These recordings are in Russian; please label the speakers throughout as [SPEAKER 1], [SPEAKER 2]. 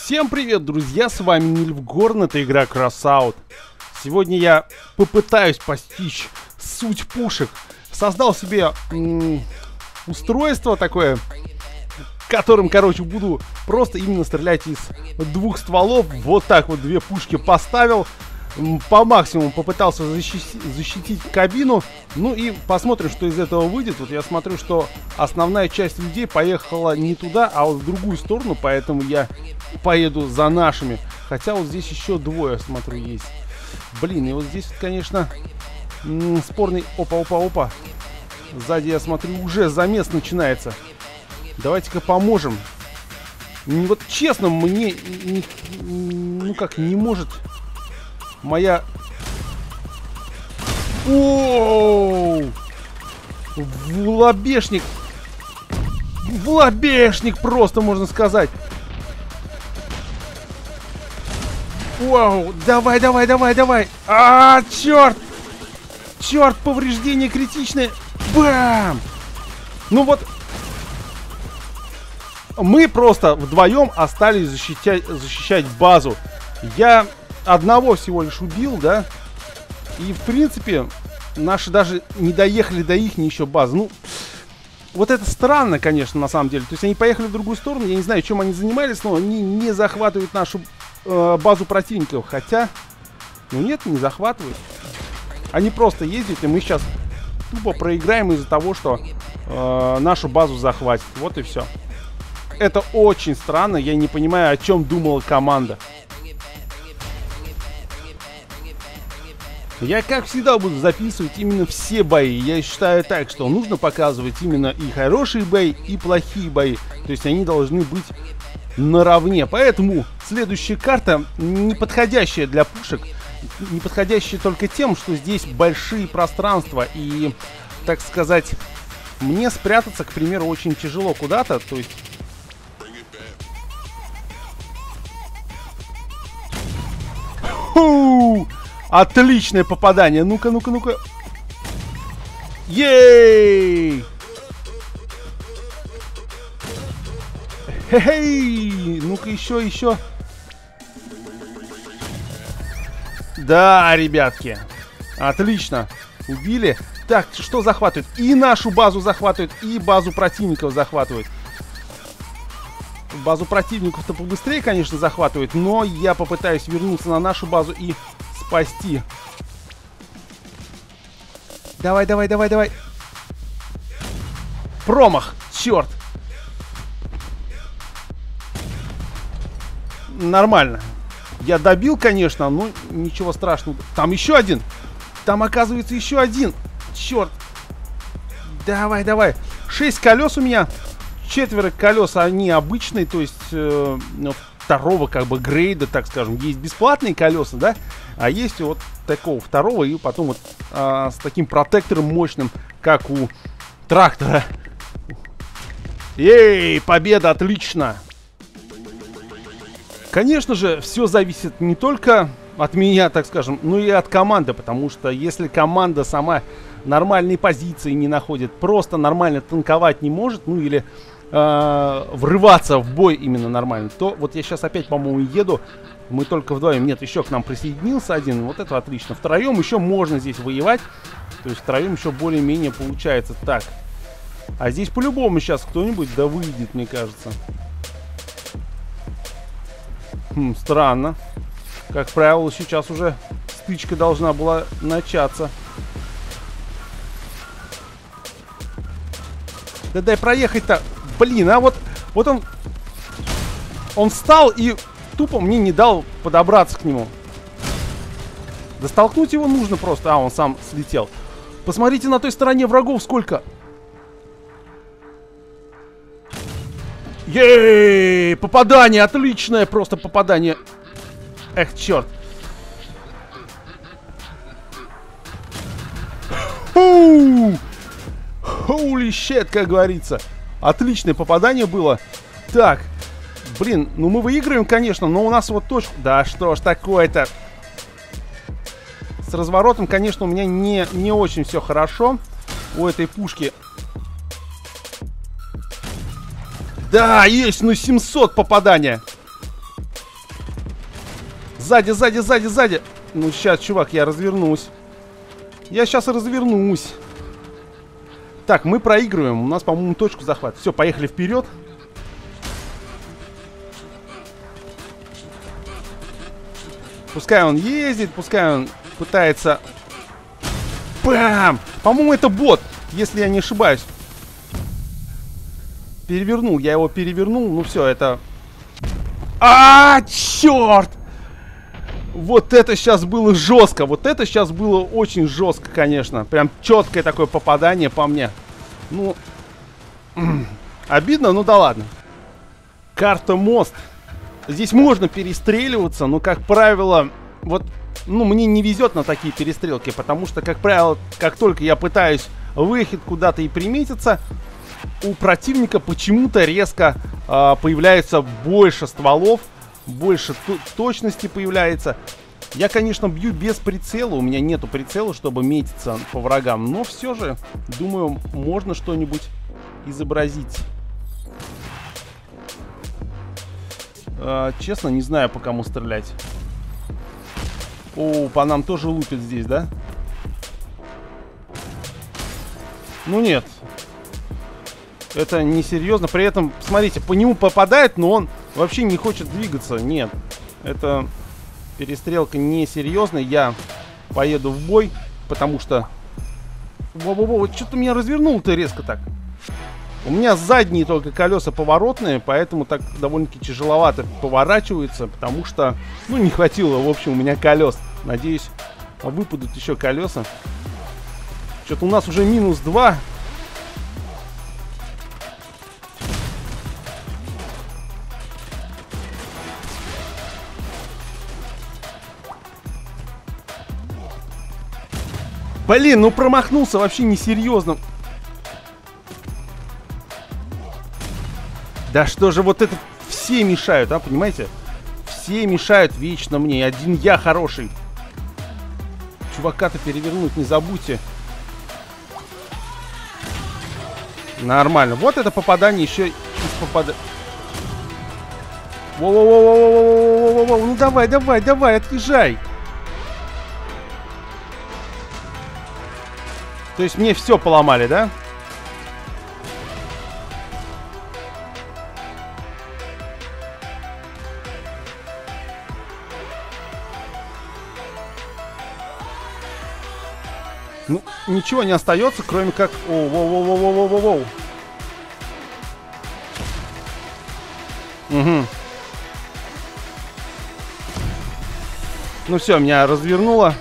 [SPEAKER 1] Всем привет, друзья, с вами Нильфгорн, это игра Crossout. Сегодня я попытаюсь постичь суть пушек. Создал себе устройство такое, которым, короче, буду просто именно стрелять из двух стволов. Вот так вот две пушки поставил. По максимуму попытался защитить кабину. Ну и посмотрим, что из этого выйдет. Вот я смотрю, что основная часть людей поехала не туда, а вот в другую сторону. Поэтому я поеду за нашими. Хотя вот здесь еще двое, смотрю, есть. Блин, и вот здесь, конечно, спорный... Опа. Сзади, я смотрю, уже замес начинается. Давайте-ка поможем. Вот честно, мне... не может... Моя... Оу! Влобешник! Влобешник просто, можно сказать. Вау! Давай! А, черт! Черт, повреждение критичное! Бам! Ну вот... Мы просто вдвоем остались защищать базу. Я... одного всего лишь убил, да? И, в принципе, наши даже не доехали до их еще базы. Ну, вот это странно, конечно, на самом деле. То есть они поехали в другую сторону. Я не знаю, чем они занимались, но они не захватывают нашу базу противников. Хотя, ну нет, не захватывают. Они просто ездят, и мы сейчас тупо проиграем из-за того, что нашу базу захватят. Вот и все. Это очень странно. Я не понимаю, о чем думала команда. Я, как всегда, буду записывать именно все бои. Я считаю так, что нужно показывать именно и хорошие бои, и плохие бои. То есть они должны быть наравне. Поэтому следующая карта не подходящая для пушек. Не подходящая только тем, что здесь большие пространства. И, так сказать, мне спрятаться, к примеру, очень тяжело куда-то. То есть... Отличное попадание. Ну-ка. Ей! Хе-хей! Ну-ка, еще. Да, ребятки. Отлично. Убили. Так, что захватывают? И нашу базу захватывают, и базу противников захватывают. Базу противников-то побыстрее, конечно, захватывают, но я попытаюсь вернуться на нашу базу и спасти. Давай. Промах, черт. Нормально. Я добил, конечно, но ничего страшного. Там еще один. Там, оказывается, еще один. Черт. Давай. 6 колес у меня. 4 колес, они обычные, то есть второго как бы грейда, так скажем. Есть бесплатные колеса, да, а есть вот такого второго и потом вот с таким протектором мощным, как у трактора. Эй, победа, отлично! Конечно же, все зависит не только от меня, так скажем, но и от команды, потому что если команда сама нормальной позиции не находит, просто нормально танковать не может, ну или врываться в бой именно нормально, то вот я сейчас опять, по-моему, еду. Мы только вдвоем. Нет, еще к нам присоединился один. Вот это отлично. Втроем еще можно здесь воевать. То есть втроем еще более-менее получается. Так. А здесь по-любому сейчас кто-нибудь да выйдет, мне кажется. Странно. Как правило, сейчас уже стычка должна была начаться. Да дай проехать-то. Блин, а вот он встал и тупо мне не дал подобраться к нему. Да столкнуть его нужно просто. А, он сам слетел. Посмотрите, на той стороне врагов сколько. Ей! Попадание! Отличное просто попадание. Эх, черт. Holy shit, как говорится. Отличное попадание было. Так. Блин, ну мы выигрываем, конечно, но у нас вот точка... Да что ж такое-то? С разворотом, конечно, у меня не очень все хорошо. У этой пушки Да, есть, ну 700 попадания. Сзади, сзади, сзади, сзади. Ну, сейчас, чувак, я развернусь. Я сейчас развернусь. Так, мы проигрываем. У нас, по-моему, точку захват. Все, поехали вперед. Пускай он ездит, пускай он пытается... Бам! По-моему, это бот, если я не ошибаюсь. Перевернул, я его перевернул. Ну все, это... Черт! Вот это сейчас было жестко. Вот это сейчас было очень жестко, конечно. Прям четкое такое попадание по мне. Ну... Обидно, ну да ладно. Карта мост. Здесь можно перестреливаться, но, как правило, вот, ну, мне не везет на такие перестрелки, потому что, как правило, как только я пытаюсь выехать куда-то и приметиться, у противника почему-то резко появляется больше стволов, больше точности появляется. Я, конечно, бью без прицела, у меня нету прицела, чтобы метиться по врагам, но все же, думаю, можно что-нибудь изобразить. Честно, не знаю, по кому стрелять. О, по нам тоже лупят здесь, да? Ну нет. Это несерьезно. При этом, смотрите, по нему попадает, но он вообще не хочет двигаться. Нет. Это перестрелка несерьезная. Я поеду в бой, потому что... Во-во-во, вот что-то меня развернул-то резко так. У меня задние только колеса поворотные, поэтому так довольно-таки тяжеловато поворачивается, потому что, ну, не хватило, в общем, у меня колес. Надеюсь, выпадут еще колеса. Что-то у нас уже -2. Блин, ну промахнулся вообще несерьезно. Да что же вот это... Все мешают, а, понимаете? Все мешают вечно мне. И один я хороший. Чувака-то перевернуть не забудьте. Нормально. Вот это попадание еще из попадания. Воу-воу-воу-воу-воу-воу-воу-воу. Ну давай, давай, давай, отъезжай. То есть мне все поломали, да? Ну, ничего не остается, кроме как... Воу-воу-воу-воу-воу-воу-воу. Угу. Ну все, меня развернуло.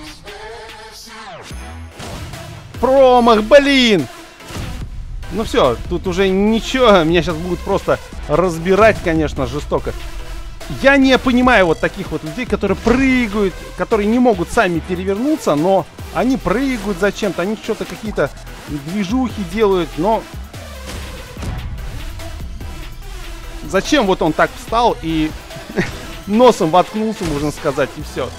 [SPEAKER 1] Промах, блин! Ну все, тут уже ничего. Меня сейчас будут просто разбирать, конечно, жестоко. Я не понимаю вот таких вот людей, которые прыгают, которые не могут сами перевернуться, но они прыгают зачем-то, они что-то какие-то движухи делают, но... Зачем вот он так встал и носом воткнулся, можно сказать, и все.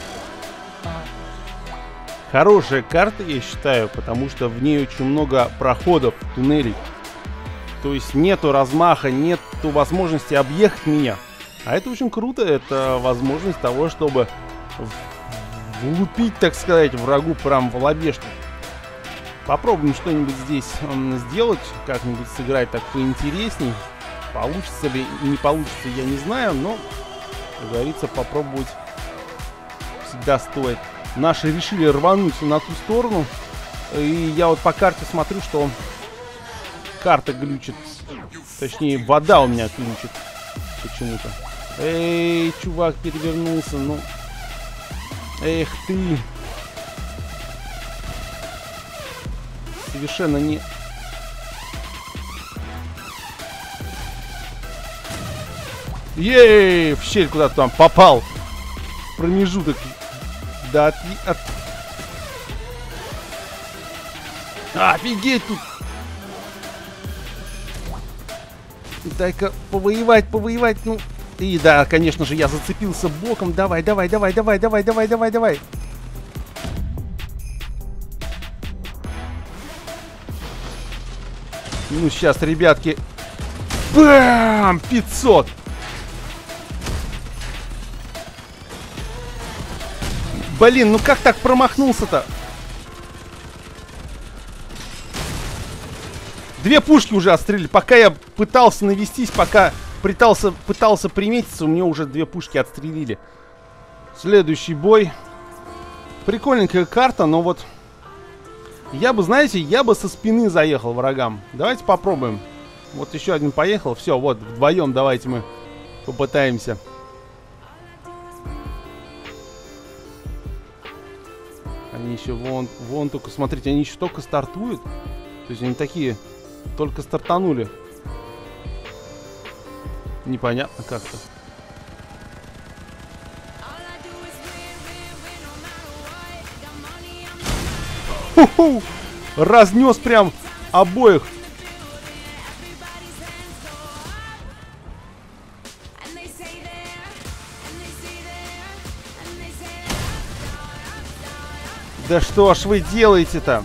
[SPEAKER 1] Хорошая карта, я считаю, потому что в ней очень много проходов, туннелей. То есть нету размаха, нету возможности объехать меня. А это очень круто, это возможность того, чтобы влупить, так сказать, врагу прям в лобешку. Попробуем что-нибудь здесь сделать, как-нибудь сыграть так поинтересней. Получится ли, не получится, я не знаю, но, как говорится, попробовать всегда стоит. Наши решили рвануть на ту сторону, и я вот по карте смотрю, что карта глючит. Точнее, вода у меня глючит почему-то. Эй, чувак перевернулся, ну... Эх ты! Совершенно не... Ей! В щель куда-то там попал! Промежуток. Да офигеть тут! Дай-ка повоевать, повоевать, ну... И да, конечно же, я зацепился боком. Давай, давай, давай, давай, давай, давай, давай, давай. Ну, сейчас, ребятки. Бам! 500! Блин, ну как так промахнулся-то? Две пушки уже отстрелили. Пока я пытался навестись, пока пытался приметиться, у меня уже две пушки отстрелили. Следующий бой. Прикольненькая карта, но вот... Я бы, знаете, я бы со спины заехал врагам. Давайте попробуем. Вот еще один поехал. Все, вот, вдвоем давайте мы попытаемся. Они еще вон только, смотрите, они еще только стартуют. То есть они такие, только стартанули. Непонятно как-то. Ху-ху! Разнес прям обоих. Да что ж вы делаете-то?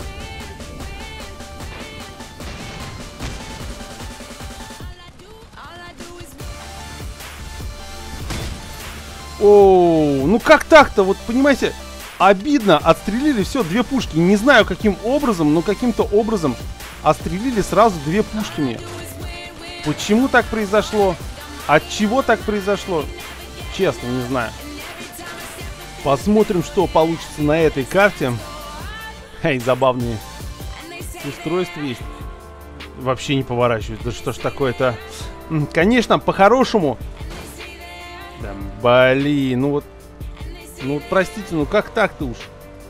[SPEAKER 1] Оу, ну как так-то? Вот понимаете, обидно, отстрелили все, две пушки. Не знаю каким образом, но каким-то образом отстрелили сразу две пушки мне. Почему так произошло? От чего так произошло? Честно, не знаю. Посмотрим, что получится на этой карте. Эй, забавные устройства есть. Вообще не поворачивают. Да что ж такое-то? Конечно, по-хорошему. Да, блин, ну вот, простите, ну как так-то уж?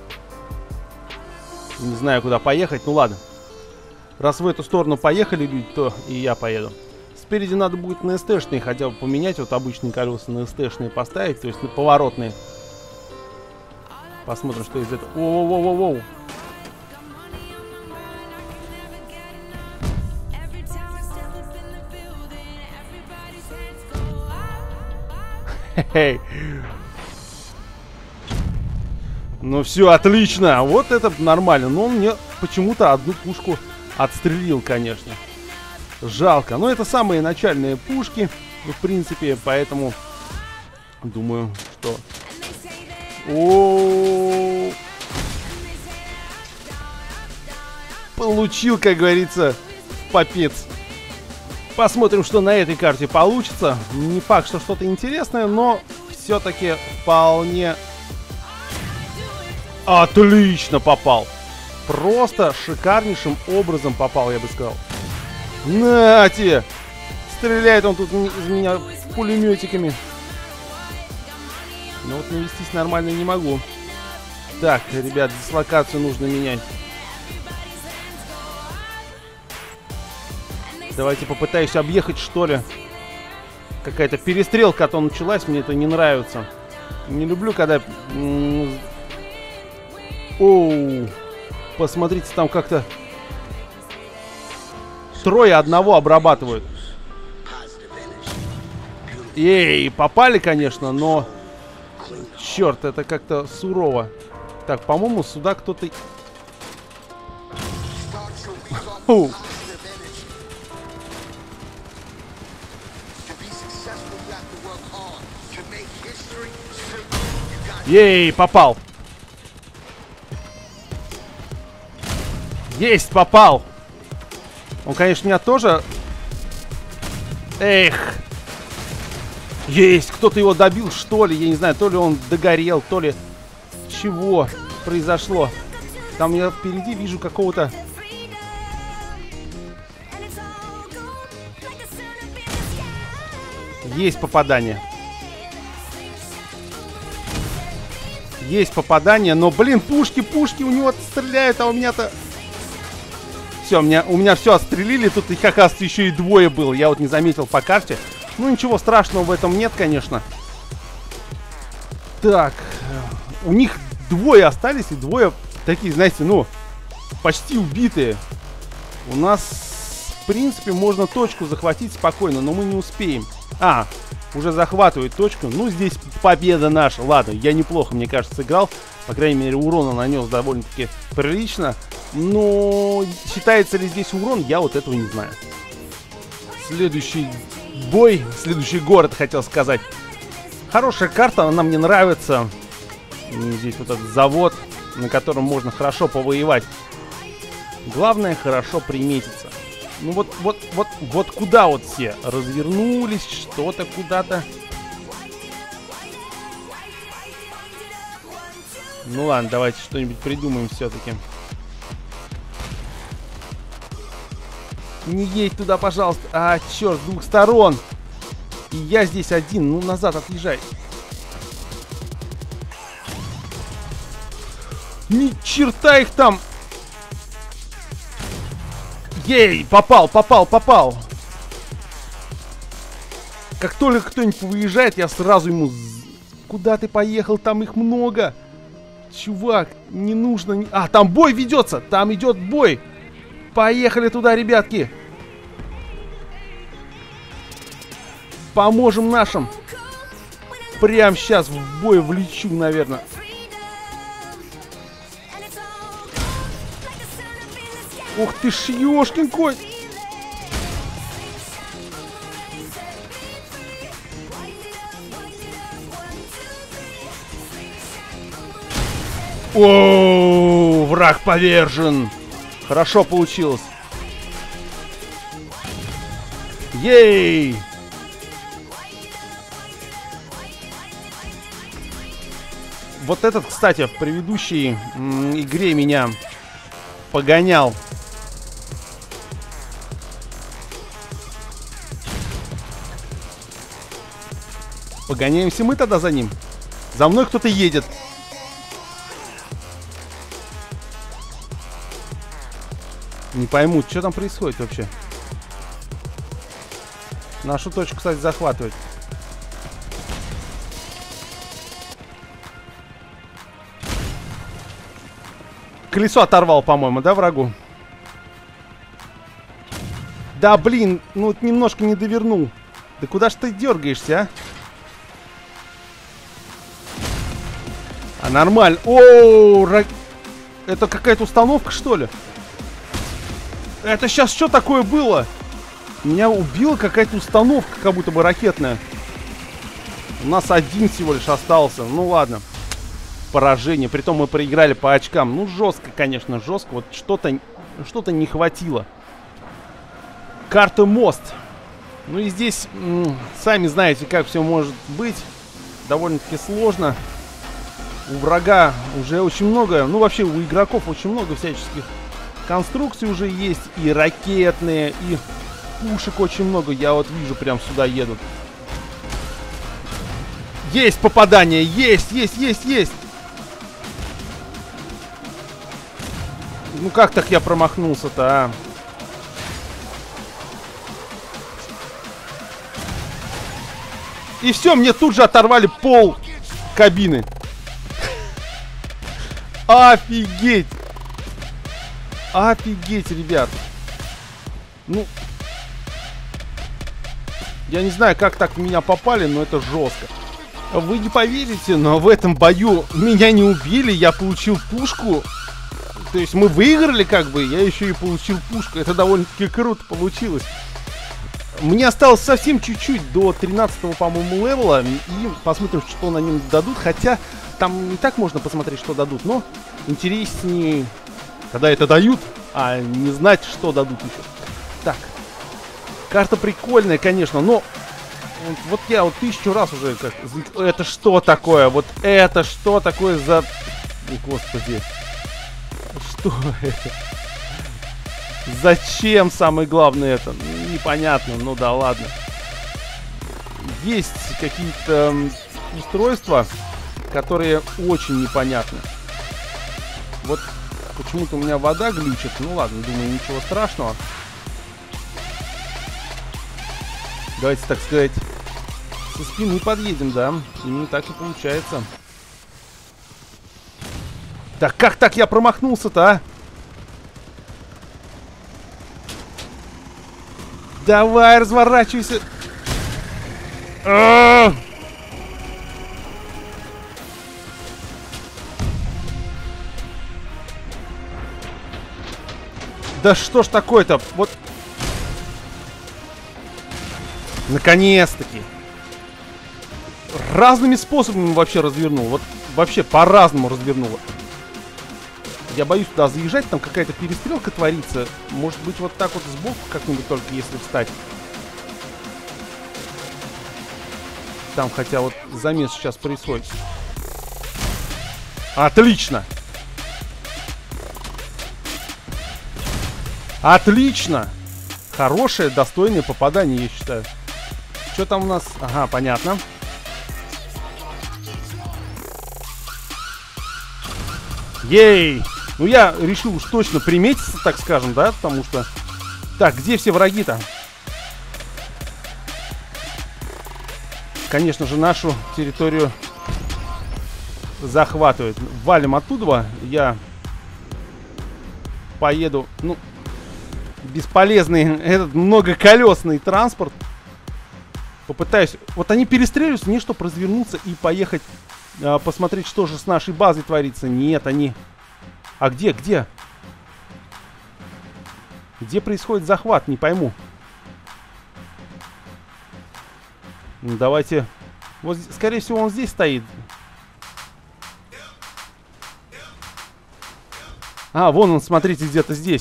[SPEAKER 1] Не знаю, куда поехать, ну ладно. Раз в эту сторону поехали люди, то и я поеду. Спереди надо будет на СТ-шные хотя бы поменять, вот обычные колеса на СТ-шные поставить, то есть на поворотные. Посмотрим, что из этого. Воу-воу-воу-воу. Хе-хей. Ну все, отлично. Вот это нормально. Но он мне почему-то одну пушку отстрелил, конечно. Жалко. Но это самые начальные пушки, в принципе, поэтому думаю, что... О-о-о-о. Получил, как говорится, попец. Посмотрим, что на этой карте получится. Не факт, что что-то интересное, но все-таки вполне... Отлично попал. Просто шикарнейшим образом попал, я бы сказал. Нате! Стреляет он тут из меня пулеметиками. Но вот навестись нормально не могу. Так, ребят, дислокацию нужно менять. Давайте попытаюсь объехать, что ли. Какая-то перестрелка-то началась, мне это не нравится. Не люблю, когда... Оу, посмотрите, там как-то трое одного обрабатывают. Эй, попали, конечно, но... Черт, это как-то сурово. Так, по-моему, сюда кто-то... Ей, попал. Есть, попал. Он, конечно, меня тоже... Эх. Есть, кто-то его добил, что ли. Я не знаю, то ли он догорел, то ли... Чего произошло? Там я впереди вижу какого-то... Есть попадание. Есть попадание, но, блин, пушки у него стреляют, а у меня-то... Все, у меня все отстрелили, тут их, оказывается, еще и двое было. Я вот не заметил по карте. Ну, ничего страшного в этом нет, конечно. Так, у них двое остались, и двое такие, знаете, ну, почти убитые. У нас, в принципе, можно точку захватить спокойно, но мы не успеем. А, уже захватывает точку. Ну, здесь победа наша. Ладно, я неплохо, мне кажется, сыграл. По крайней мере, урона нанес довольно-таки прилично. Но считается ли здесь урон, я вот этого не знаю. Следующий бой, следующий город, хотел сказать. Хорошая карта, она мне нравится. Здесь вот этот завод, на котором можно хорошо повоевать. Главное, хорошо приметиться. Ну вот куда вот все развернулись, что-то куда-то. Ну ладно, давайте что-нибудь придумаем все-таки. Не едь туда, пожалуйста. А, черт, с двух сторон. И я здесь один. Ну, назад отъезжай. Ни черта их там. Ей, попал. Как только кто-нибудь выезжает, я сразу ему... Куда ты поехал? Там их много. Чувак, не нужно... А, там бой ведется. Там идет бой. Поехали туда, ребятки. Поможем нашим. Прям сейчас в бой влечу, наверное. Ух ты ж, ёшкин кот. О, враг повержен. Хорошо получилось. Ей! Вот этот, кстати, в предыдущей игре меня погонял. Погоняемся мы тогда за ним. За мной кто-то едет. Не пойму, что там происходит вообще. Нашу точку, кстати, захватывать. Колесо оторвал, по-моему, да, врагу? Да, блин, ну вот немножко не довернул. Да куда ж ты дергаешься, а? А нормально. О, это какая-то установка, что ли? Это сейчас что такое было? Меня убила какая-то установка, как будто бы ракетная. У нас один всего лишь остался. Ну ладно. Поражение. Притом мы проиграли по очкам. Ну, жестко, конечно, жестко. Вот что-то не хватило. Карта мост. Ну и здесь, сами знаете, как все может быть. Довольно-таки сложно. У врага уже очень много, ну вообще у игроков очень много всяческих конструкций уже есть. И ракетные, и пушек очень много. Я вот вижу, прям сюда едут. Есть попадание, есть. Ну как так я промахнулся-то, а? И все, мне тут же оторвали пол кабины. Офигеть! Офигеть, ребят! Ну, я не знаю, как так в меня попали, но это жестко. Вы не поверите, но в этом бою меня не убили, я получил пушку. То есть мы выиграли, как бы, я еще и получил пушку. Это довольно-таки круто получилось. Мне осталось совсем чуть-чуть до 13-го, по-моему, левела. И посмотрим, что на нем дадут. Хотя там не так можно посмотреть, что дадут. Но интереснее, когда это дают, а не знать, что дадут еще. Так. Карта прикольная, конечно, но... Вот я вот 1000 раз уже как... Это что такое? Вот это что такое за... Господи. Что это? Зачем, самое главное, это? Непонятно, ну да ладно. Есть какие-то устройства, которые очень непонятны. Вот почему-то у меня вода глючит. Ну ладно, думаю, ничего страшного. Давайте, так сказать, со спины подъедем, да. Именно так и получается. Так, как так я промахнулся-то, а? Давай, разворачивайся. Да что ж такое-то? Вот. Наконец-таки. Разными способами вообще развернул. Вот вообще по-разному развернуло. Я боюсь туда заезжать, там какая-то перестрелка творится. Может быть, вот так вот сбоку как-нибудь только если встать. Там, хотя вот замес сейчас происходит. Отлично! Отлично! Хорошее, достойное попадание, я считаю. Что там у нас? Ага, понятно. Ей! Ну, я решил уж точно приметиться, так скажем, да? Потому что... Так, где все враги-то? Конечно же, нашу территорию захватывают. Валим оттуда. Я поеду... Ну, бесполезный этот многоколесный транспорт. Попытаюсь... Вот они перестреливаются, мне чтобы развернуться и поехать посмотреть, что же с нашей базой творится. Нет, они... А где? Где? Где происходит захват? Не пойму. Ну, давайте... Вот, скорее всего, он здесь стоит. А, вон он, смотрите, где-то здесь.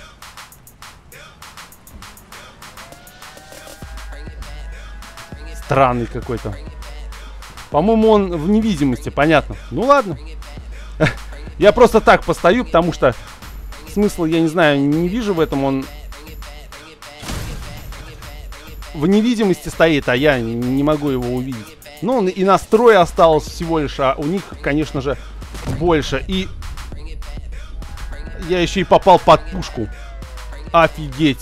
[SPEAKER 1] Странный какой-то. По-моему, он в невидимости, понятно. Ну ладно. Я просто так постою, потому что смысла, я не знаю, не вижу в этом. Он в невидимости стоит, а я не могу его увидеть. Ну, и настрой осталось всего лишь, а у них, конечно же, больше. И я еще и попал под пушку. Офигеть.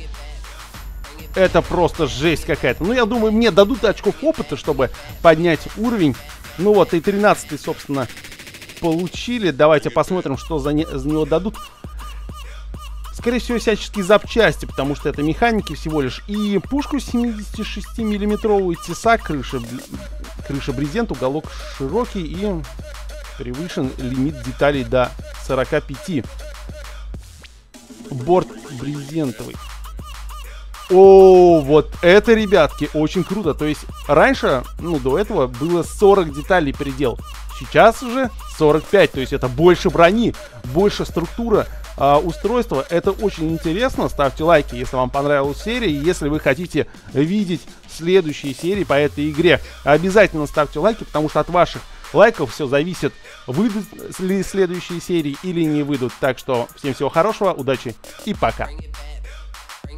[SPEAKER 1] Это просто жесть какая-то. Ну, я думаю, мне дадут очков опыта, чтобы поднять уровень. Ну вот, и 13-й, собственно, получили. Давайте посмотрим, что за него дадут. Скорее всего, всяческие запчасти, потому что это механики всего лишь. И пушку 76-миллиметровую, тесак, крыша брезент, уголок широкий и превышен лимит деталей до 45. Борт брезентовый. О, вот это, ребятки, очень круто. То есть раньше, ну, до этого было 40 деталей предел. Сейчас уже 45. То есть это больше брони, больше структура устройства. Это очень интересно. Ставьте лайки, если вам понравилась серия. И если вы хотите видеть следующие серии по этой игре, обязательно ставьте лайки, потому что от ваших лайков все зависит, выйдут ли следующие серии или не выйдут. Так что всем всего хорошего, удачи и пока.